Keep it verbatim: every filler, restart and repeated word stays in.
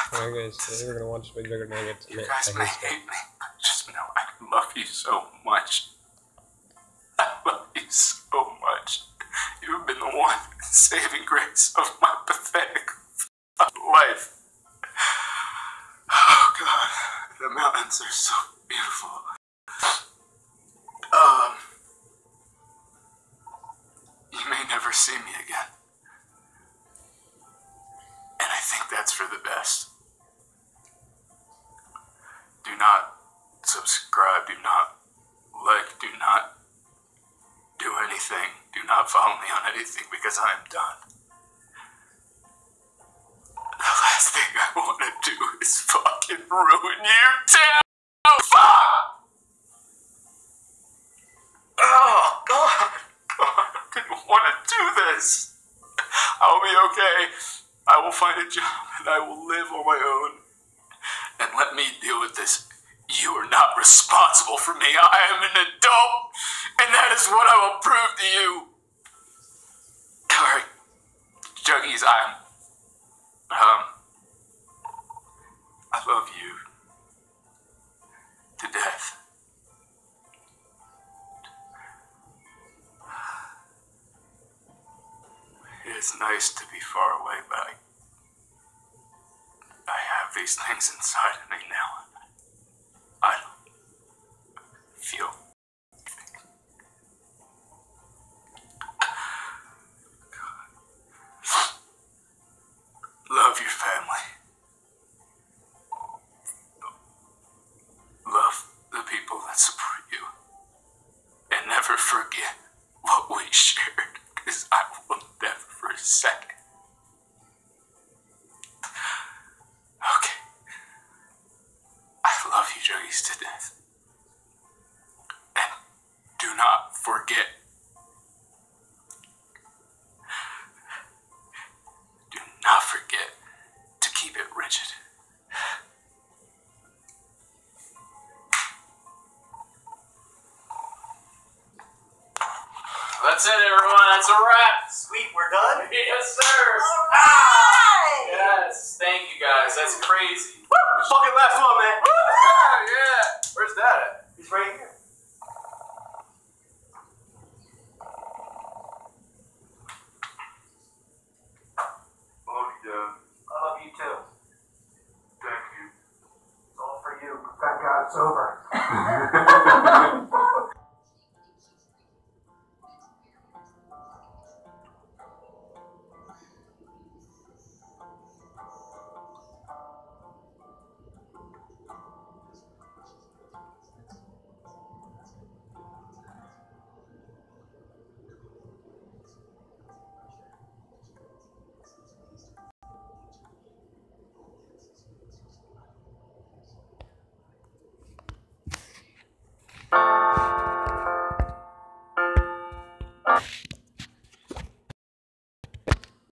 Alright guys, today we're gonna watch Mcjuggernuggetts. You guys may hate me, but just know I love you so much. I love you so much. You've been the one saving grace of my pathetic life. Oh God, the mountains are so beautiful. Um, you may never see me again. And I think that's for the best. Do not subscribe, do not like, do not do anything. Do not follow me on anything because I am done. The last thing I want to do is fucking ruin your town. Fuck! Oh, God. God, I didn't want to do this. I'll be okay. I will find a job and I will live on my own. And let me deal with this. You are not responsible for me. I am an adult, and that is what I will prove to you. Alright, Juggies, I'm, um, I love you to death. It's nice to be far away, but I, I have these things inside of me now. I don't feel anything. God. Love your family. Love the people that support you. And never forget what we shared, because I will never for a second. Okay. I love you, Juggies, to death. And do not forget. Do not forget to keep it rigid. That's it, everyone. That's a wrap. Sweet, we're done? Yes, sir. All right. Yes. Thank you, guys. That's crazy. Woo! Fucking last one, man. Ah, yeah. Where's that at? He's right here. I love you, Dad. I love you too. Thank you. It's all for you. Thank God it's over.